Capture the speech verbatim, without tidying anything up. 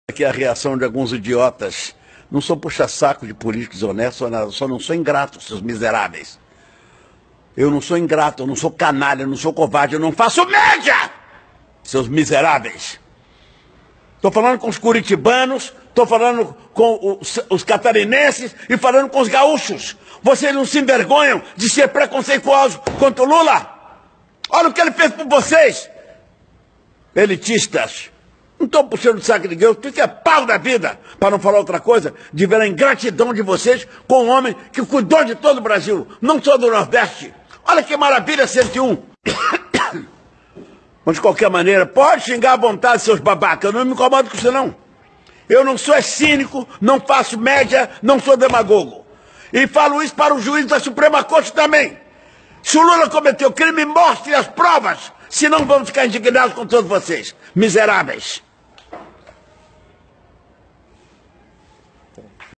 Aqui a reação de alguns idiotas. Não sou puxa-saco de políticos honestos, só não sou ingrato, seus miseráveis. Eu não sou ingrato, eu não sou canalha, eu não sou covarde, eu não faço média, seus miseráveis. Estou falando com os curitibanos, estou falando com os, os catarinenses e falando com os gaúchos. Vocês não se envergonham de ser preconceituosos contra o Lula? Olha o que ele fez por vocês, elitistas. Não estou puxando o saco de ninguém, eu é pau da vida, para não falar outra coisa, de ver a ingratidão de vocês com um homem que cuidou de todo o Brasil, não só do Nordeste. Olha que maravilha, cento e um. Mas de qualquer maneira, pode xingar à vontade, seus babacas, eu não me incomodo com isso não. Eu não sou cínico, não faço média, não sou demagogo. E falo isso para o juiz da Suprema Corte também. Se o Lula cometeu crime, mostre as provas, senão vamos ficar indignados com todos vocês, miseráveis.